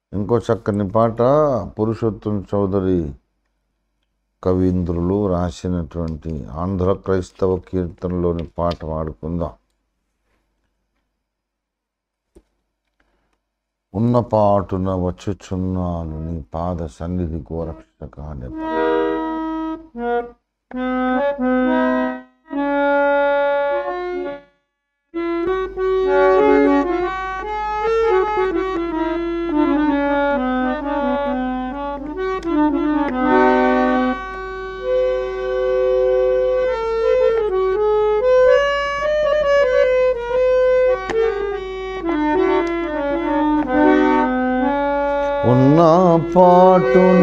ఇంకో చక్కని పాట పురుషోత్తం చౌదరి కవీంద్రులు రాసినటువంటి ఆంధ్ర క్రైస్తవ కీర్తనలోని పాట పాడుకుందాం. ఉన్న పాటున వచ్చుచున్నాను నీ పాద సన్నిధి గోరక్షక అనే ఉన్న పాటున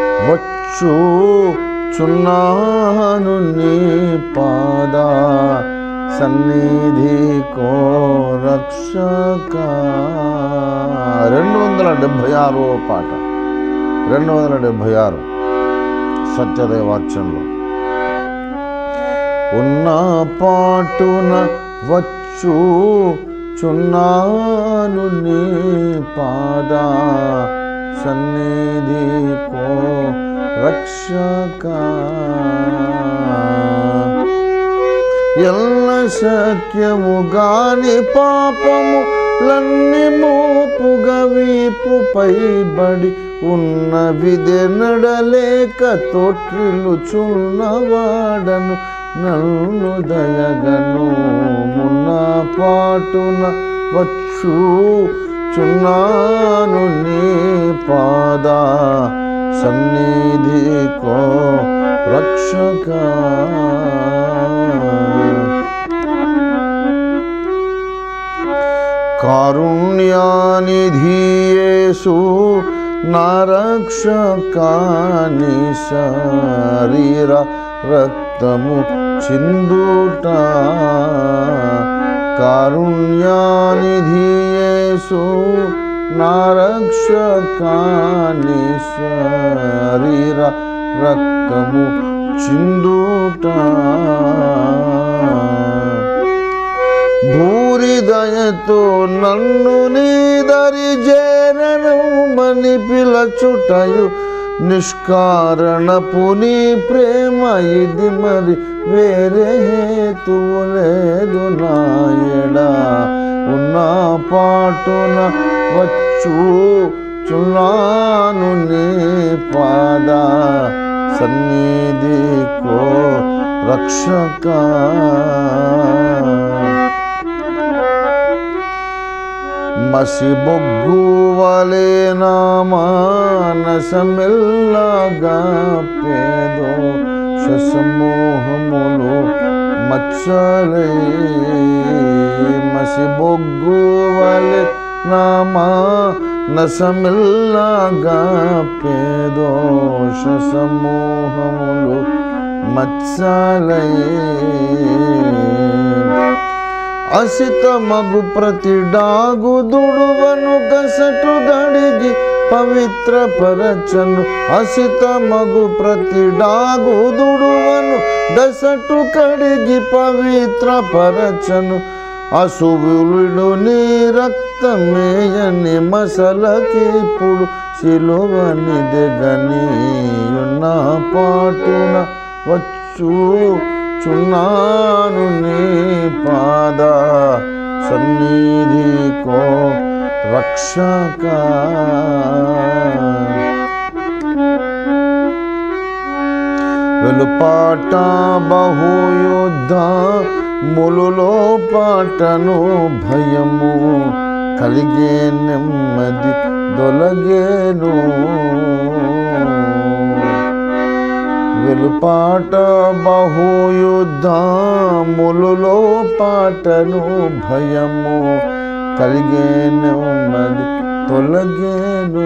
వచ్చుచున్నాను నీ పాద సన్నిధి కోరక్షక. 276వ పాట, 276 సత్యదేవార్చనలో. ఉన్న పాటున వచ్చుచున్నాను నీ పాద సన్నిధి కోరక్షక. ఎల్ల సత్యము గాని పాపము లన్ని మోపుగా వీపుపై బడి ఉన్న విధి నడలేక తోట్రిల్లుచున్నవాడను నన్ను దయగను. మున్న పాటున వచ్చుచున్నాను నీ పాద సన్నిధి కోరక్షక. కారుణ్యానిధి యేసు నా రక్షక, నీ శరీర రక్తము చిందుట. కారుణ్యానిధి యేసు నా రక్షక, నీ శరీర రక్తము చిందుట. భూరి దయతో నన్ను నీ దరి చేరనుమని పిలచుటయు నిష్కారణపు నీ ప్రేమ ఇది, మరి వేరే హేతువు లేదు నాయడా. ఉన్న పాటున వచ్చుచున్నాను నీ పాద సన్నిధి కోరక్షక. మసిబొగ్గు వలె నా మానసమెల్లగా పేదో సమూహములు మచ్చలై. మసిబొగ్గు వలె నా మానసమెల్లగా పేదోష సమూహములు మచ్చలై. అసిత మగు ప్రతి డాగు దుడువను గసటు గడిగి పవిత్ర పరచను. అసిత మగు ప్రతి డాగు దుడువను గసటు కడిగి పవిత్ర పరచను. అశువులుడు నీ రక్తమేయని మసలకిప్పుడు సిలువనిదెగని. ఉన్న పాటున వచ్చుచున్నాను నీ పాద సన్నిధి కోరక్షక. వెలుపాట బహుయుద్ధ ములులో పాటను భయము కలిగే నెమ్మది దొలగేను. వెలుపాట బహుయుద్ధములులో పాటను భయము కలిగే నెమ్మది తొలగేను.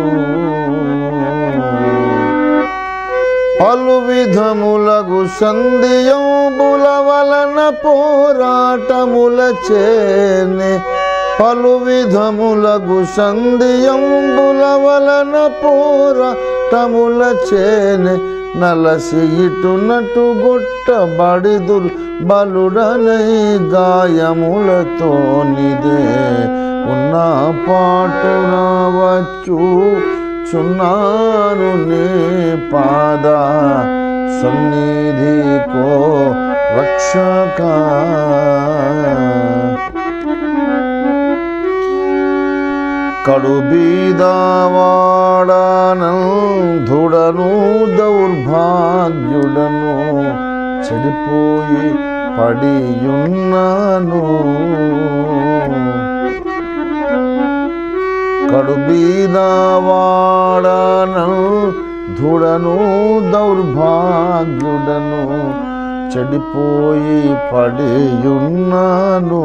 పలు విధములగు సంధియంబుల వలన పోరాటముల చేనే. పలు విధములగు సంధియంబుల వలన పోరాటముల చేనే. నలసి ఇటునటు గొట్టబడిదురు బలుడనై గాయములతో నిదే. ఉన్న పాటున వచ్చుచున్నాను నీ పాద సన్నిధికో రక్షక. కడుబీదవాడనంధుడను దౌర్భాగ్యుడను చెడిపోయి పడియున్నాను. కడుబీదవాడనంధుడను దౌర్భాగ్యుడను చెడిపోయి పడియున్నాను.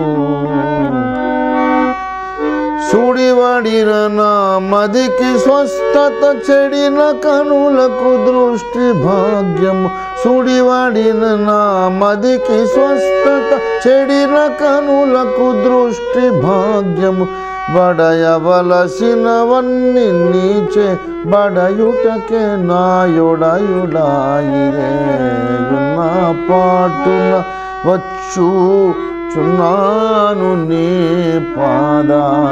సుడివడిన నా మదికి స్వస్థత చెడిన కనులకు దృష్టి భాగ్యము. సుడివడిన నా మదికి స్వస్థత చెడిన కనులకు దృష్టి భాగ్యము. బడయవలసినవన్నీ నీచే బడయుటకే నాయుడయుడాయిరే నా పాటున వచ్చుచున్నాను నీ పాద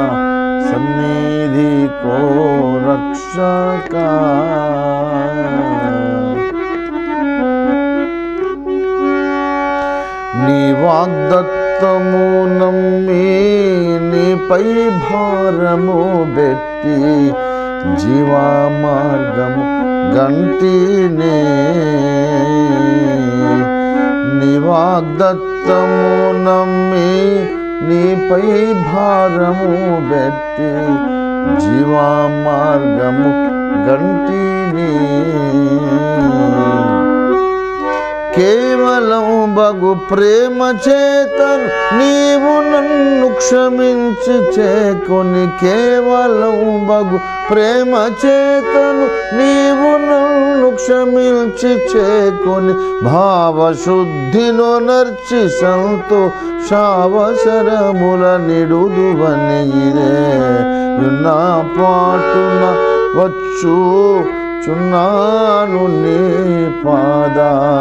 సన్నిధికో రక్షక. నీ వాగ్దత్తము నమ్మి నీపై భారము పెట్టి జీవా మార్గము గంటినే. నీ వాగ్దత్తము నమ్మి నీపై భారము పెట్టి జీవా మార్గము గంటినే. కేవలం బగు ప్రేమ చేతను నీవు నన్ను క్షమించి చేకొని. కేవలం బగు ప్రేమ చేతను నీవు నన్ను క్షమించి చేకొని. భావశుద్ధిలో నర్చి సంతోషావసరముల నిడుదువని ఇదే నా పాటున వచ్చుచున్నాను నీ పాద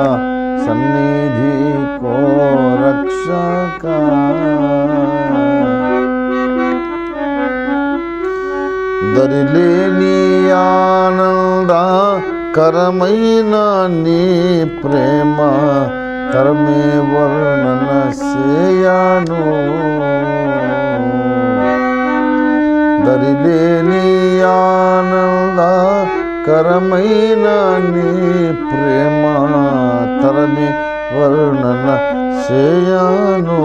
సన్నిధికో రక్షక. దరిలేని ఆనందకరమైన నీ ప్రేమ తరమే వర్ణన సేయాను. దరిలేని ఆనందకరమైన నీ ప్రేమ తరమే వర్ణన సేయాను.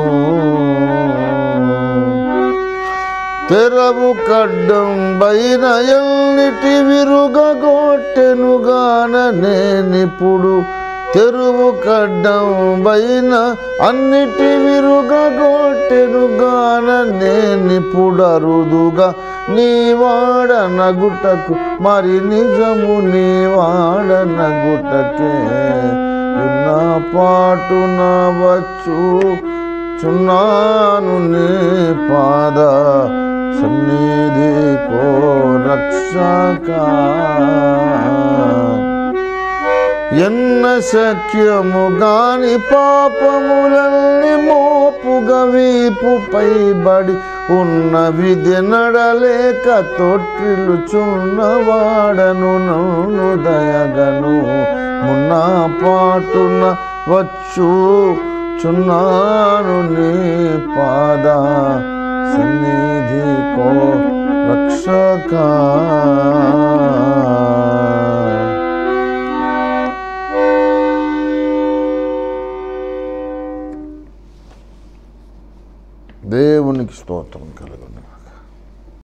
తెరవు కడ్డం బైన ఎన్నిటి విరుగగొట్టెనుగాన నేనిప్పుడు. తెరువు కడ్డం బైన అన్నిటి విరుగగొట్టెనుగాన నేనిప్పుడు. అరుదుగా నీ వాడనగుటకు మరి నిజము నీ వాడనగుటకే నా పాటున వచ్చుచున్నాను నీ పాద సన్నిధికో రక్షక. ఎన్న శక్యము గాని పాపములన్నీ మోపుగా వీపుపై బడి ఉన్న విధి నడలేక తొట్టిల్లుచున్నవాడను నన్ను దయగను. మున్న పాటున వచ్చుచున్నాను నీ పాద సన్నిధికో రక్షక. దేవునికి స్తోత్రం కలుగును.